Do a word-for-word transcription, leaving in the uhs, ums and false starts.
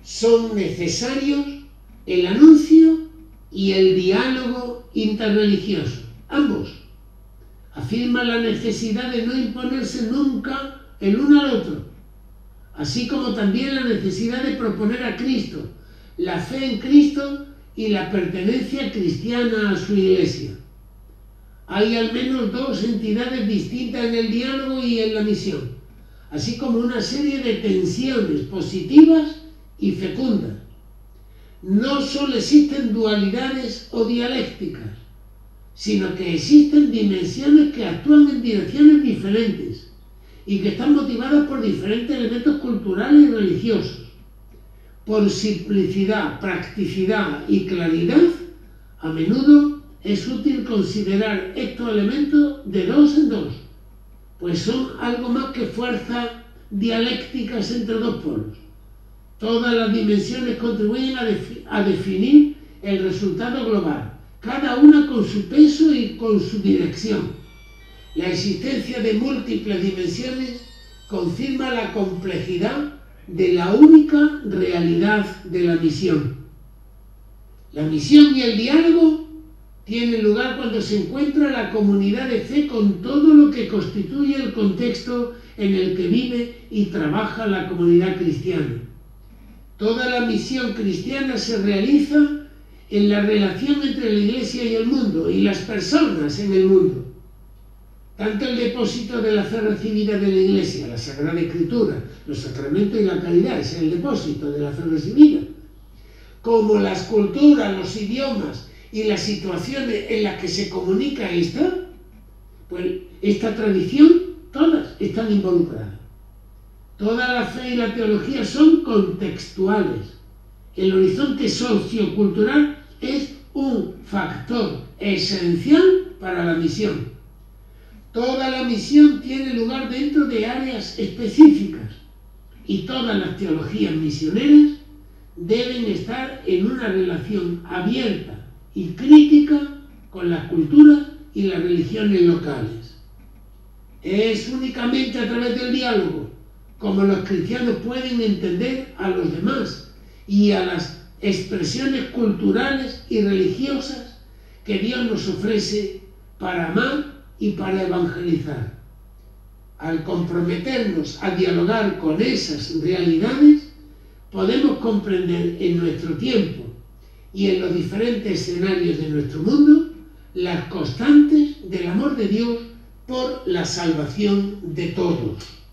son necesarios el anuncio y el diálogo interreligioso, ambos. Afirma la necesidad de no imponerse nunca el uno al otro, así como también la necesidad de proponer a Cristo, la fe en Cristo y la pertenencia cristiana a su Iglesia. Hay al menos dos entidades distintas en el diálogo y en la misión, así como una serie de tensiones positivas y fecundas. No solo existen dualidades o dialécticas, sino que existen dimensiones que actúan en direcciones diferentes y que están motivadas por diferentes elementos culturales y religiosos. Por simplicidad, practicidad y claridad, a menudo es útil considerar estos elementos de dos en dos, pues son algo más que fuerzas dialécticas entre dos polos. Todas las dimensiones contribuyen a, defi a definir el resultado global, cada una con su peso y con su dirección. La existencia de múltiples dimensiones confirma la complejidad de la única realidad de la misión. La misión y el diálogo tienen lugar cuando se encuentra la comunidad de fe con todo lo que constituye el contexto en el que vive y trabaja la comunidad cristiana. Toda la misión cristiana se realiza en la relación entre la Iglesia y el mundo, y las personas en el mundo. Tanto el depósito de la fe recibida de la Iglesia, la Sagrada Escritura, los sacramentos y la caridad, es el depósito de la fe recibida, como las culturas, los idiomas y las situaciones en las que se comunica esta, pues esta tradición, todas están involucradas. Toda la fe y la teología son contextuales. El horizonte sociocultural es un factor esencial para la misión. Toda la misión tiene lugar dentro de áreas específicas y todas las teologías misioneras deben estar en una relación abierta y crítica con las culturas y las religiones locales. Es únicamente a través del diálogo como los cristianos pueden entender a los demás y a las expresiones culturales y religiosas que Dios nos ofrece para amar y para evangelizar. Al comprometernos a dialogar con esas realidades, podemos comprender en nuestro tiempo y en los diferentes escenarios de nuestro mundo las constantes del amor de Dios por la salvación de todos.